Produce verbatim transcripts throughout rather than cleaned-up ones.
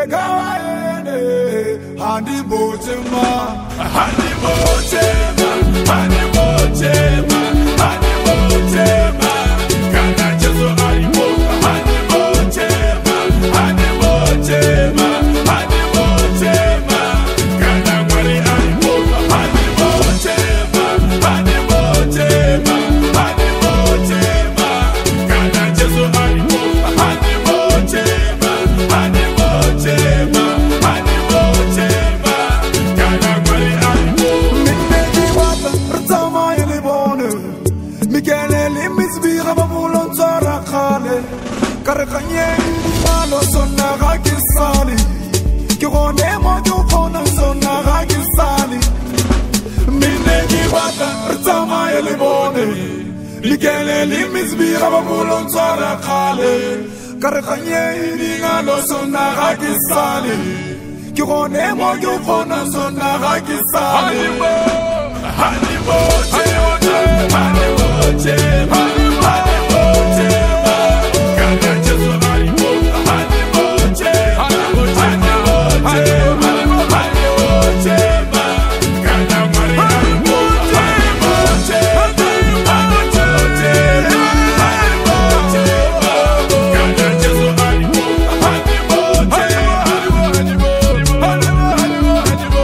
gawaene handi bochema handi bochema handi bochema handi bochema kana Jesu alipo handi bochema handi bochema handi bochema kana mwari alipo handi bochema handi bochema handi bochema kana Jesu alipo handi bochema handi bochema handi bochema kana mwari alipo minne wata rtama ile bone mikele limis bi rabulon tsara khale karkhanye malo sonna rakisali ki gone mo jo khona sonna rakisali minne wata rtama ile bone mikele limis bi rabulon tsara khale karkhanye malo sonna rakisali ki gone mo jo khona sonna rakisali hani bo hani bo hani bo hani bo kana Jesu alipo hani bo hani bo hani bo hani bo kana mwari alipo hani bo hani bo hani bo kana Jesu alipo hani bo hani bo hani bo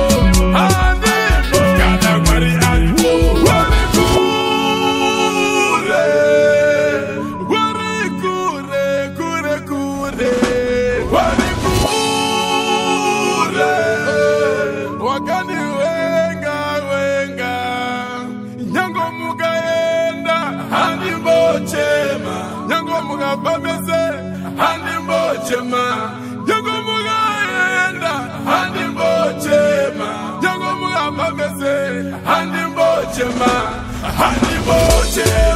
kana mwari alipo wakani wenga wenga nyango mugaenda handi mbochema nyango mugabameze handi mbochema nyango mugaenda handi mbochema nyango mugabameze handi mbochema handi mbochema